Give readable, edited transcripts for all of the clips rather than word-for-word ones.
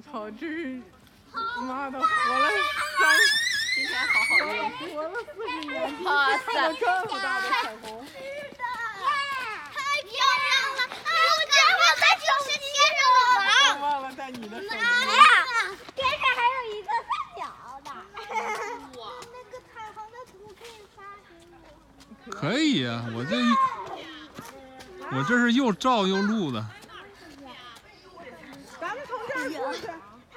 操，这是妈的活了今天好好运， 活了40年， 哇塞， 看到这么大的彩虹， 太漂亮了！哎，我正好在手心贴着我我忘了带你的手机。 哎呀，边上还有一个三角的。哇，那个彩虹的图可以发给我。 可以呀、我这是又照又录的。 咱们从这儿过去。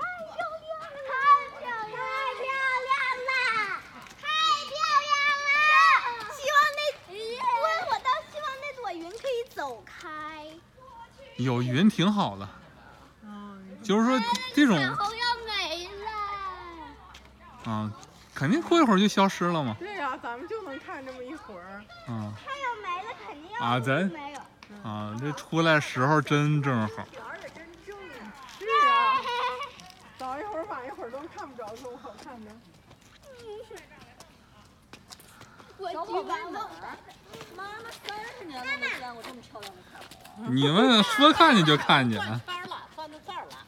走开！ 有云挺好的，就是说这种彩虹要没了。 啊，肯定过一会儿就消失了嘛。 对呀、咱们就能看这么一会儿。 啊。 它要没了，肯定要啊，咱没有。 啊，这出来时候真正好。 是啊，早一会儿晚一会儿都看不着这么好看的。 小伙伴们，妈妈30年都没见过这么漂亮的彩虹。 你们说看见就看见。 翻圈了，翻到这儿了。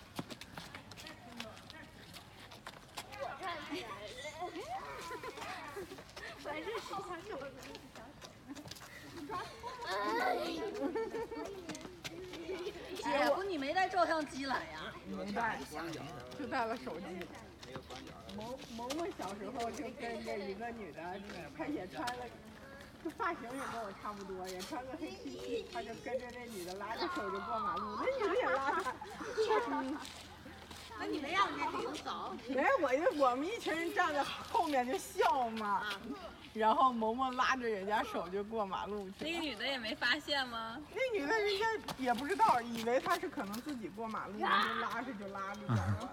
姐夫，你没带照相机来呀？ 没带，就带了手机。萌小时候就跟着一个女的，她也穿了，就发型也跟我差不多，也穿个黑 T 恤，她就跟着那女的拉着手就过马路，那女的也拉她。 那你那样你也领走？ 没，我们一群人站在后面就笑嘛，然后萌拉着人家手就过马路去那个女的也没发现吗？ 那女的人家也不知道，以为她是可能自己过马路，就拉着就拉着点。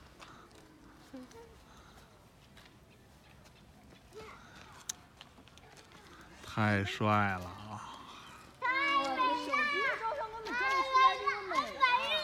太帅了啊！ 我的手机的照相根本照不出来这么美。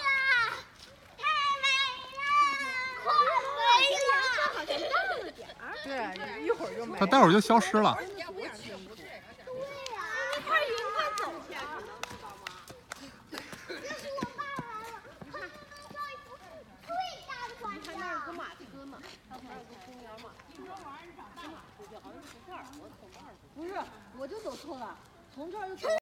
好像亮了点儿。 对，一会儿就没了。 他待会儿就消失了。 对呀，你看云快走了，知道吗？这是我爸来了，他能照一幅最大的光照。 那儿有个马车呢，那儿有个公园马。好像是这儿，我从那儿。不是，我就走错了，从这儿就走。